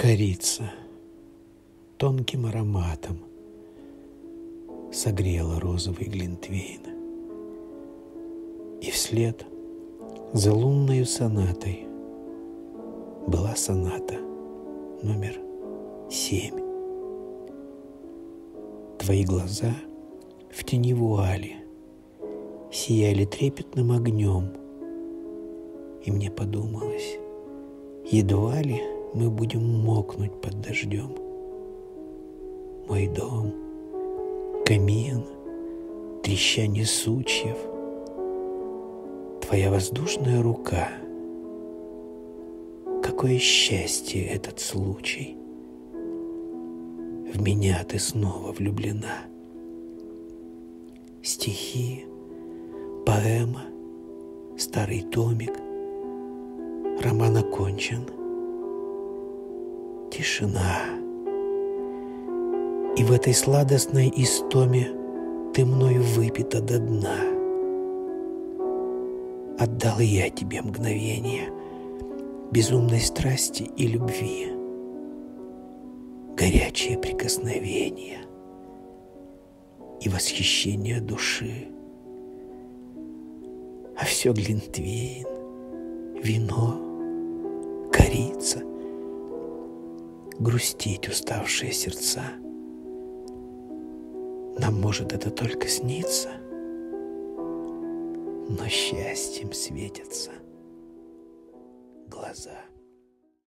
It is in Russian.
Корица тонким ароматом согрела розовый глинтвейн, и вслед за лунною сонатой была соната номер 7. Твои глаза в тени вуали сияли трепетным огнем, и мне подумалось, едва ли мы будем мокнуть под дождем. Мой дом, камин, трещание сучьев, твоя воздушная рука. Какое счастье этот случай! В меня ты снова влюблена. Стихи, поэма, старый томик, роман окончен. Тишина. И в этой сладостной истоме ты мною выпита до дна. Отдал я тебе мгновение безумной страсти и любви, горячее прикосновение и восхищение души. А все глинтвейн, вино, корица, грустить уставшие сердца. Нам, может, это только снится, но счастьем светятся глаза.